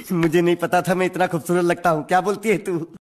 मुझे नहीं पता था मैं इतना खूबसूरत लगता हूँ। क्या बोलती है तू?